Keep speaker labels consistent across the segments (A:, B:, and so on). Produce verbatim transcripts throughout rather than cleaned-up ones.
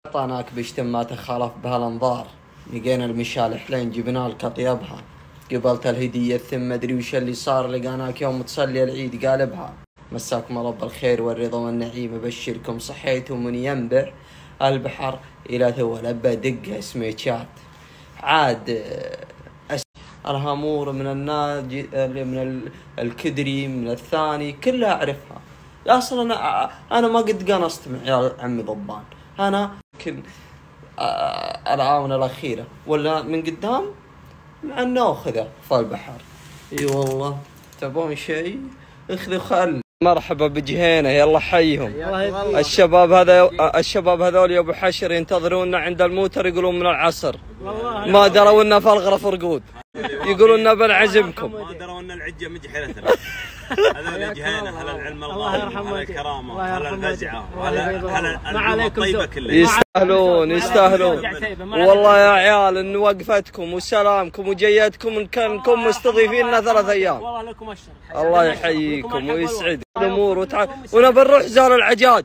A: طاناك بيشتم ما تخالف بها الانظار. لقينا المشال حلين جبنا لك اطيبها. قبلت الهدية ثم مدري وش اللي صار. لقاناك يوم تصلي العيد قالبها. مساكم الله بالخير والرضا والنعيم. ابشركم صحيتم من ينبع البحر الى ثو لبى دقه سميتشات. عاد الهامور من الناجي من الكدري من الثاني كلها اعرفها. اصلا انا انا ما قد قنصت مع عيال عمي ضبان. انا يمكن العاونه الاخيره ولا من قدام مع الناخذه في البحر. اي والله تبون شيء اخذوا خل. مرحبا بجهينه يلا حيهم. الشباب هذا الشباب هذول يا ابو حشر ينتظرونا عند الموتر يقولون من العصر. ما دروا لنا في الغرف رقود. يقولون لنا بنعزمكم.
B: ما دروا ان العجه مجحرتنا. هذول جهينه هل العلم الله هل الكرامه هل الفزعه هل الطيبه كلها.
A: يستاهلون يستاهلون والله يا عيال ان وقفتكم وسلامكم وجيتكم ان كانكم مستضيفيننا ثلاث ايام.
C: والله لكم الشرف.
A: الله يحييكم ويسعد الامور وتع... ونبي نروح زار العجاج.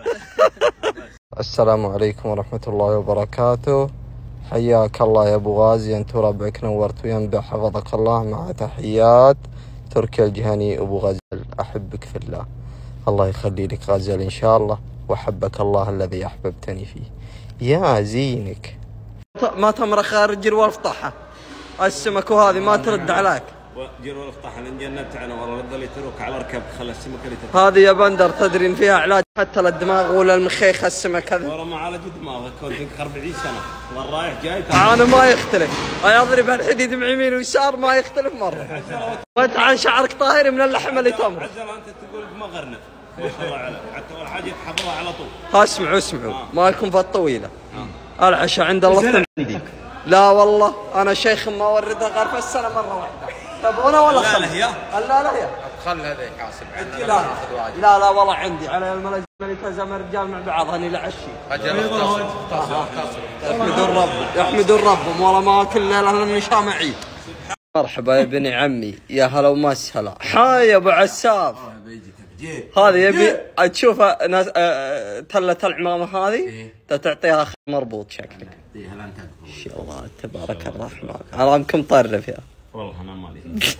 A: السلام عليكم ورحمه الله وبركاته. حياك الله يا ابو غازي انت وربعك نورت وينبع حفظك الله. مع تحيات تركي الجهني ابو غزل. احبك في الله. الله يخلي لك غزل ان شاء الله وحبك الله الذي احببتني فيه. يا زينك ما تمرخ رجل وافتحها السمك وهذه ما ترد عليك.
B: جروا افتح الانجن بتاعنا والله الظل يترك على ركب خلى السمك اللي تترك.
A: هذه يا بندر تدري ان فيها علاج حتى للدماغ ولا المخيخ السمك هذا.
B: والله ما عالج دماغك كنت أربعين سنه والله رايح جاي.
A: انا ما يختلف. يضرب الحديد مع يمين ويسار ما يختلف مره. وانت عن شعرك طاهر من اللحم اللي تمر.
B: عزل انت تقول ما غرنف ما شاء الله عليك حتى اول حاجه تحضرها على طول.
A: اسمعوا اسمعوا آه. مالكم في الطويله. آه. العشاء عند الله عندي. لا والله انا شيخ ما وردها غير في السنه مره واحده. تبغونه ولا خل؟
B: لا لا
A: لا لا
D: خل هذا يحاسب.
A: لا لا لا والله عندي على الملازم اللي تزم الرجال مع بعض هني لعشي.
D: اجل اختصر
A: يحمدون رب يحمدون ربهم والله ما كل ليله لاني شامع عيد. مرحبا يا ابن عمي يا هلا ومسهلا. حي يا ابو عساف. هذه يبي تشوف ناس تله العمامه هذه تعطيها مربوط شكلك. ان شاء الله تبارك الرحمن. حرامكم طرف يا
B: والله انا مالي.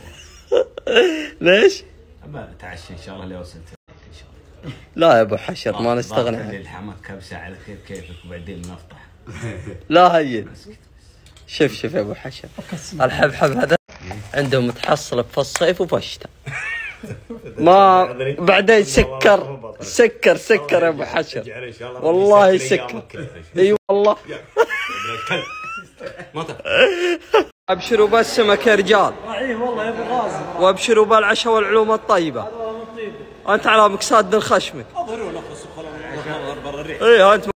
A: ليش؟
B: ابى اتعشى ان شاء الله لو وصلت ان شاء الله.
A: لا يا ابو حشر ما نستغني عنك.
B: الحمد كبسه على خير كيفك وبعدين نفتح.
A: لا هين شوف شوف يا ابو حشر الحبحب هذا عندهم متحصل في الصيف وفي الشتاء. ما بعدين سكر سكر سكر يا ابو حشر والله سكر. اي والله ابشروا بالسمك يا رجال.
C: اي والله يا ابو غازي.
A: وابشروا بالعشاء والعلوم الطيبه. انت على مكساد الخشمك.
B: اظهروا نفسكم خلونا برا الريح.
A: اي انت